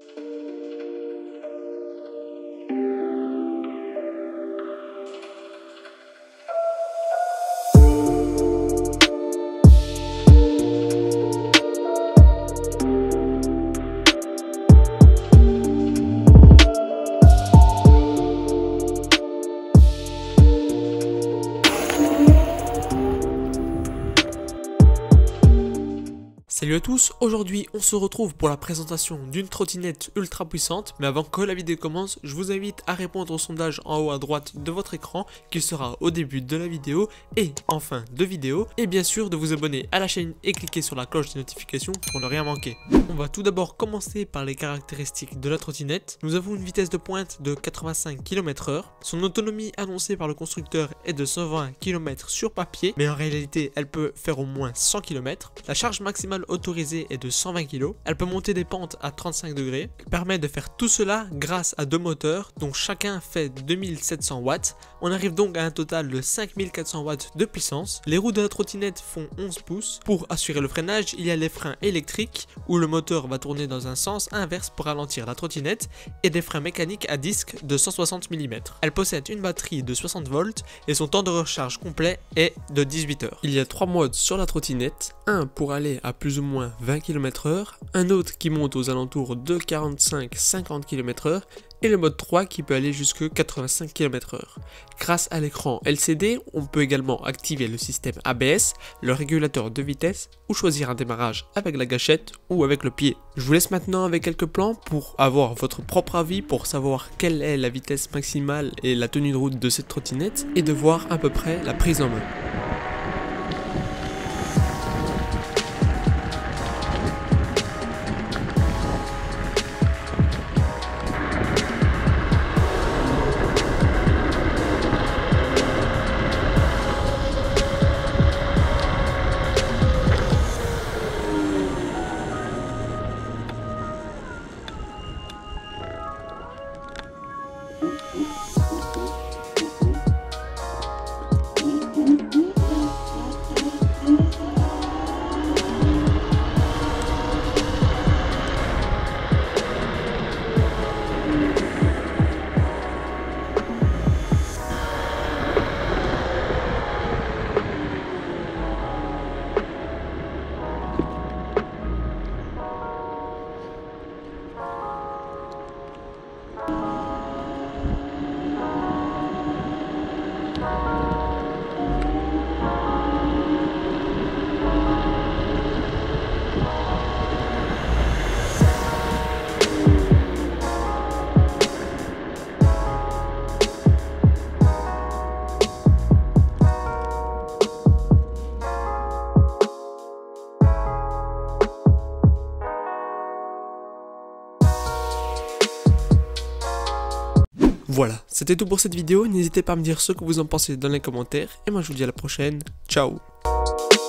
Salut à tous, aujourd'hui on se retrouve pour la présentation d'une trottinette ultra puissante, mais avant que la vidéo commence, je vous invite à répondre au sondage en haut à droite de votre écran qui sera au début de la vidéo et en fin de vidéo, et bien sûr de vous abonner à la chaîne et cliquer sur la cloche des notifications pour ne rien manquer. On va tout d'abord commencer par les caractéristiques de la trottinette. Nous avons une vitesse de pointe de 85 km/h, son autonomie annoncée par le constructeur est de 120 km sur papier, mais en réalité elle peut faire au moins 100 km. La charge maximale autorisée est de 120 kg, elle peut monter des pentes à 35 degrés, elle permet de faire tout cela grâce à deux moteurs dont chacun fait 2700 watts, on arrive donc à un total de 5400 watts de puissance. Les roues de la trottinette font 11 pouces, pour assurer le freinage il y a les freins électriques où le moteur va tourner dans un sens inverse pour ralentir la trottinette et des freins mécaniques à disque de 160 mm. Elle possède une batterie de 60 volts et son temps de recharge complet est de 18 heures. Il y a 3 modes sur la trottinette, un pour aller à plus ou moins 20 km/h, un autre qui monte aux alentours de 45-50 km/h et le mode 3 qui peut aller jusque 85 km/h. Grâce à l'écran LCD, on peut également activer le système ABS, le régulateur de vitesse ou choisir un démarrage avec la gâchette ou avec le pied. Je vous laisse maintenant avec quelques plans pour avoir votre propre avis, pour savoir quelle est la vitesse maximale et la tenue de route de cette trottinette et de voir à peu près la prise en main. Voilà, c'était tout pour cette vidéo, n'hésitez pas à me dire ce que vous en pensez dans les commentaires, et moi je vous dis à la prochaine, ciao.